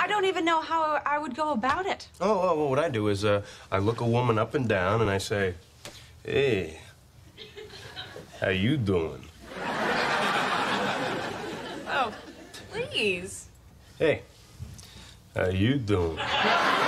I don't even know how I would go about it. Oh, well, what I do is I look a woman up and down and I say, hey, how you doing? Oh, please. Hey, how you doing?